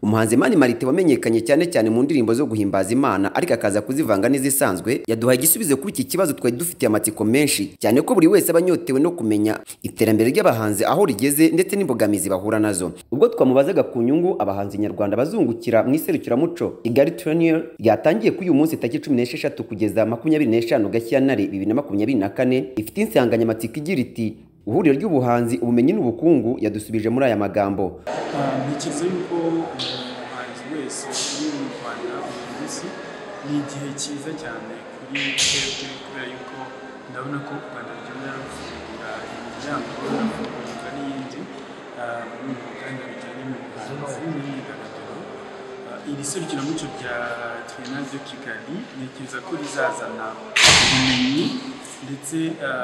Umuhanzi Mani Marite wamenyekanye cyane cyane mu ndirimbo zo guhimbaza Imana ariko akaza kuzivanga n'izisanzwe yaduhaye igisubizo kuri iki kibazo twari dufitiye amatsiko menshi cyane ko buri wese abanyotewe no kumenya iterambere ry'abahanzi aho rigeze ndetse n'imbogamizi bahura nazo. Ubwo twamubazaga ku nyungu abahanzi nyarwanda bazungukira mu iserukiramuco Yagarutse ryatangiye kuri uyu munsi tariki 16 kugeza 25 Gashyantare 2024 ifite insanganyamatsiko igira iti uhuriro ry'ubuhanzi ubumenyi n'ubukungu, yadusubije muri aya magambo. Ntekereza yuko umuhanzi wese uri mu Rwanda uyu munsi ni igihe cyiza cyane kuri twebwe kubera yuko ndabona ko u Rwanda rugenda rufungura imiryango rufungura n'iyindi mu ruganda rujyanye n'ubuhanzi n'imyidagaduro. Iri serukiramuco rya Iterambere Kigali ntekereza ko rizazana ubumenyi ndetse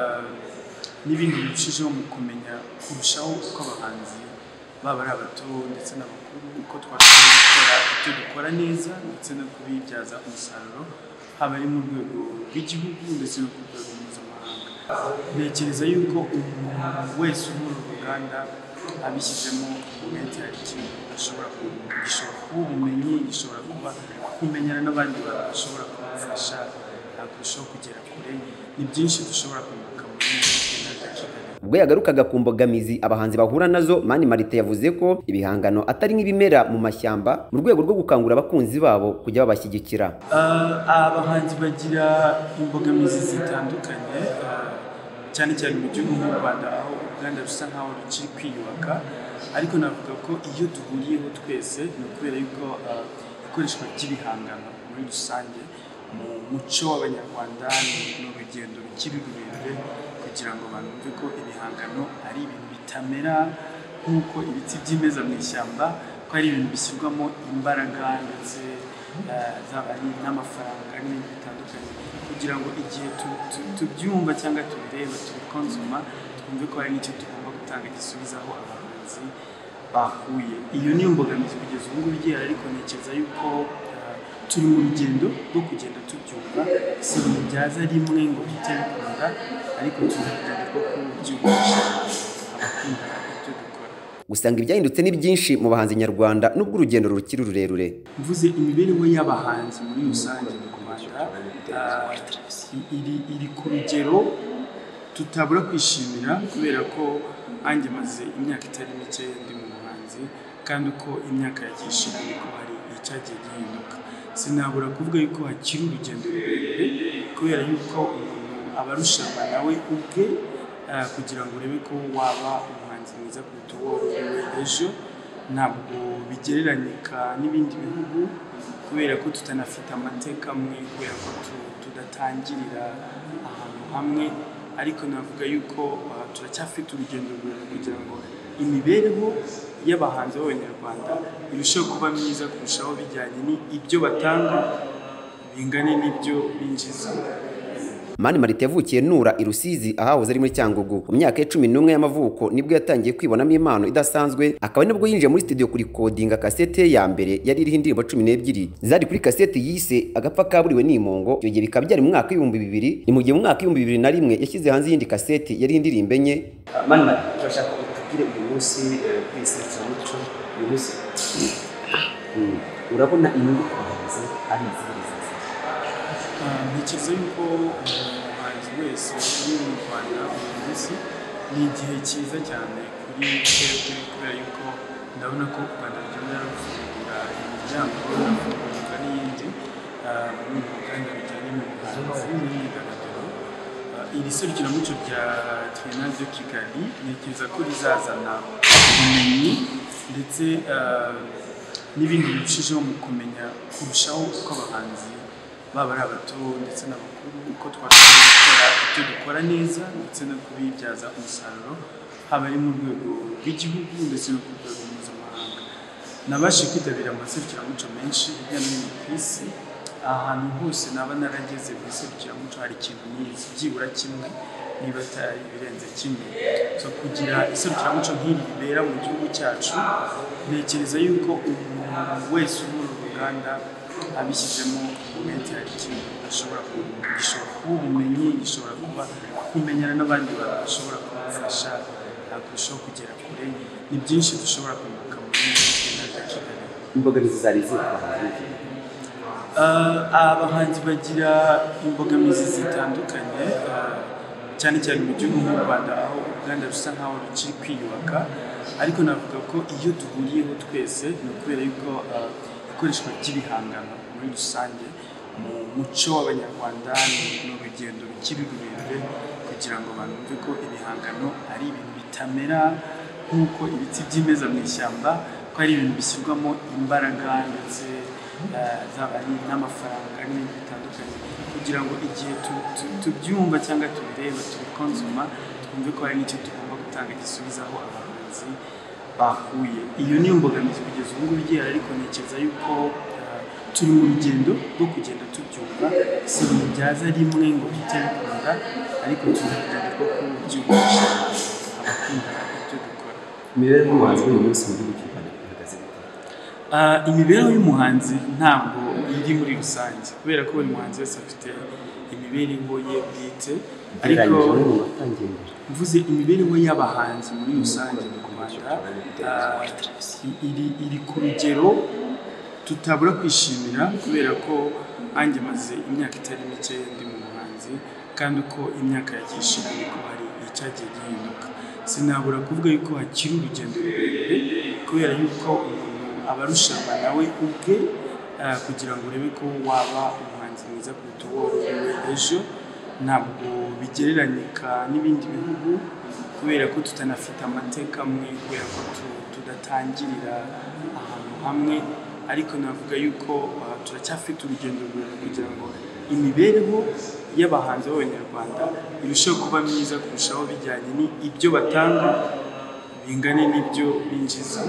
n'ibindi birushijeho mu kumenya kurushaho uko abahanzi baba ari abato ndetse n'abakuru uko twashobora gukora ibyo dukora neza ndetse no kubibyaza umusaruro haba ari mu rwego rw'igihugu ndetse no ku rwego mpuzamahanga. Ntekereza yuko umuntu wese uri muri uru ruganda abishyizemo umwete hari ikintu gishobora kuba ubumenyi, gishobora kuba kumenyana n'abandi bantu bashobora kumufasha kurushaho kugera kure. Ni byinshi dushobora kunguka muri ubwo yagarukaga ku mbogamizi abahanzi bahura nazo. Mani Marite yavuze ko ibihangano atari nk'ibimera mu mashyamba mu rwego rwo gukangura abakunzi babo kujya babashyigikira. Abahanzi bagira imbogamizi zitandukanye cyane cyane mu gihugu nk'u Rwanda aho Uganda rusa nkaho rukiri kwiyubaka, ariko navuga ko iyo duhuriyeho twese ni ukubera yuko ikoreshwa ry'ibihangano muri rusange mu muco w'Abanyarwanda ni urugendo rukiri rurerure kugira ngo abantu bumve ko ibihangano ari ibintu bitamera nk'uko ibiti byimeza mu ishyamba, ko ari ibintu bishyirwamo imbaraga ndetse zaba ari n'amafaranga n'ibindi bitandukanye kugira ngo igihe tubyumva cyangwa tubireba tubikonsoma twumve ko hari n'icyo tugomba gutanga gisubizaho abahanzi bahuye. Iyo niyo mbogamizi kugeza ubu ngubu igihari, ariko ntekereza yuko turi mu rugendo rwo kugenda tubyumva, si ibintu byaza rimwe ngo bihite bikunda, ariko turi mu rugendo rwo kubyumvisha abakunda ibyo dukora. Gusanga ibyahindutse ni byinshi mu bahanzi nyarwanda nubwo urugendo rukiri rurerure. Mvuze imibereho y'abahanzi muri rusange mu Rwanda iri ku rugero tutabura kwishimira kubera ko anjye maze imyaka itari mike ndi mu buhanzi, kandi uko imyaka yagiye ishira niko hari icyagiye gihinduka. Sinabura kuvuga yuko hakiri urugendo rurerure kubera yuko umuntu abarushanwa nawe ubwe kugira ngo urebe ko waba umuhanzi mwiza kuruta uwo uriwe ejo ntabwo bigereranyika n'ibindi bihugu kubera ko tutanafite amateka amwe, kubera ko tudatangirira ahantu hamwe, ariko navuga yuko turacyafite urugendo rurerure kugira ngo imibereho y'abahanzi b'Abanyarwanda irushaho kuba myiza kurushaho bijyanye n'ibyo batanga bingane n'ibyo binjiza. Mani Marite yavukiye Nura i Rusizi ahahoze ari muri Cyangugu. Mu myaka 11 y'amavuko nibwo yatangiye kwibonamo impano idasanzwe, akaba nibwo yinjiye muri studio kuri codinga kasete ya mbere yari iriho indirimbo 12 zari kuri kasete yise Agapfa kaburiwe n'Imongo. Icyo gihe bikaba byari mu mwaka 2000, ni mu gihe mu mwaka 2001 yashyize hanze yindi kasete yari indirimbo enye. Mani Marite turashaka kutubwire uyu munsi kwiserukiramuco uyu munsi urabona inyungu kubahanzi ari izihe? Ntekereza yuko umuhanzi wese uri mu Rwanda uyu munsi ni igihe cyiza cyane kuri twebwe kubera yuko ndabona ko u Rwanda rugenda rufungura imiryango rufungura n'iyindi mu ruganda rujyanye n'ubuhanzi n'imyidagaduro. Iri serukiramuco rya Iterambere Kigali ntekereza ko rizazana ubumenyi ndetse n'ibindi birushijeho mu kumenya kurushaho uko abahanzi baba ari abato ndetse n'abakuru uko twashobora gukora ibyo dukora neza ndetse no kubibyaza umusaruro haba ari mu rwego rw'igihugu ndetse no ku rwego mpuzamahanga. Nabashije kwitabira amaserukiramuco menshi hirya no hino ku isi, ahantu hose naba narageze mu iserukiramuco hari ikintu nizi byibura kimwe niba atari birenze kimwe. Kugira iserukiramuco nk'iri ribera mu gihugu cyacu, ntekereza yuko umuntu wese uri muri uru ruganda abishyizemo umwete hari ikintu gishobora kuba ubumenyi, gishobora kuba kumenyana n'abandi bantu bashobora kumufasha kurushaho kugera kure. Ni byinshi dushobora kunguka muri Iterambere Kigali. imbogamizi zari ziri abahanzi bagira imbogamizi zitandukanye cyane cyane mu gihugu nk'u Rwanda aho Uganda rusa nkaho rukiri kwiyubaka, ariko navuga ko iyo duhuriyeho twese ni ukubera yuko ikoreshwa ry'ibihangano muri rusange mu muco w'Abanyarwanda ni urugendo rukiri rurerure kugira ngo abantu bumve ko ibihangano ari ibintu bitamera nk'uko ibiti byimeza mu ishyamba, ko ari ibintu bishyirwamo imbaraga ndetse n'amafaranga n'ibintu bitandukanye kugira ngo igihe tubyumva cyangwa tubireba tubikonsoma twumve ko hari n'icyo tugomba gutanga gisubizaho abahanzi bahuye. Iyo niyo mbogamizi kugeza ubu ngubu igihari, ariko ntekereza yuko turi mu rugendo rwo kugenda tubyumva, si ibintu byaza rimwe ngo bihite bikunda, ariko turi mu rugendo rwo kubyumvisha abakunda ibyo dukora. Imibereho y'umuhanzi uyu munsi mu gihugu cy'u Rwanda ihagaze gute? Imibereho y'umuhanzi ntabwo iri muri rusange, kubera ko buri muhanzi wese afite imibereho ye bwite, ariko mvuze imibereho y'abahanzi muri rusange mu Rwanda iri ku rugero tutabura kwishimira, kubera ko nanjye maze imyaka itari mike ndi mu buhanzi, kandi uko imyaka yagiye ishira niko hari icyagiye gihinduka. Sinabura kuvuga yuko hakiri urugendo rurerure, kubera yuko umuntu aba arushanwa nawe ubwe kugira ngo urebe ko waba umuhanzi mwiza kuruta uwo uriwe ejo. Ntabwo bigereranyika n'ibindi bihugu, kubera ko tutanafite amateka amwe, kubera ko tudatangirira ahantu hamwe, ariko navuga yuko turacyafite urugendo rurerure kugira ngo imibereho y'abahanzi b'Abanyarwanda irusheho kuba myiza kurushaho, bijyanye n'ibyo batanga bingane n'ibyo binjiza.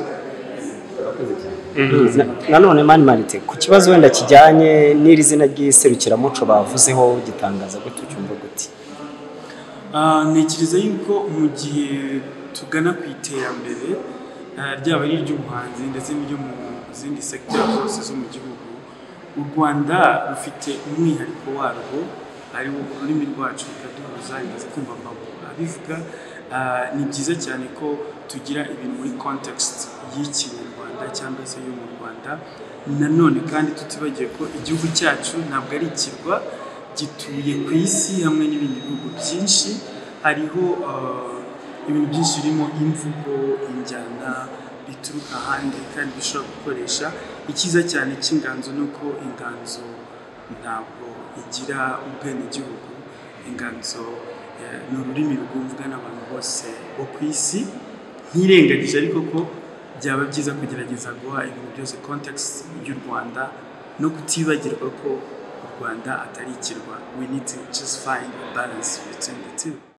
Nanone Mani Marite, ku kibazo wenda kijyanye n'iri zina ry'iserukiramuco bavuzeho gitangaza gute, cyumva gute? Ntekereza yuko mu gihe tugana ku iterambere ryaba ari iry'ubuhanzi ndetse n'iryo mu zindi secteur zose zo mu gihugu, u Rwanda rufite umwihariko warwo, ari wo ururimi rwacu rukaduhuza ndetse kumva abivuga. Ni byiza cyane ko tugira ibintu muri context y'ikinyarwanda cyangwa se yo mu Rwanda. Nanone kandi tutibagiye ko igihugu cyacu ntabwo ari ikirwa, gituye ku isi hamwe n'ibindi bihugu byinshi. Hariho ibintu byinshi birimo imvugo, injyana bituruka ahandi kandi bishobora gukoresha. Icyiza cyane cy'inganzo ni uko inganzo ntabwo igira ubwenegihugu. Inganzo ni ururimi rwumvwa n'abantu bose bo ku isi. Ntirengagije ariko ko byaba byiza kugerageza guha ibintu byose context y'u Rwanda, no kutibagirwa ko u Rwanda atari ikirwa. We need to just find a balance between the two.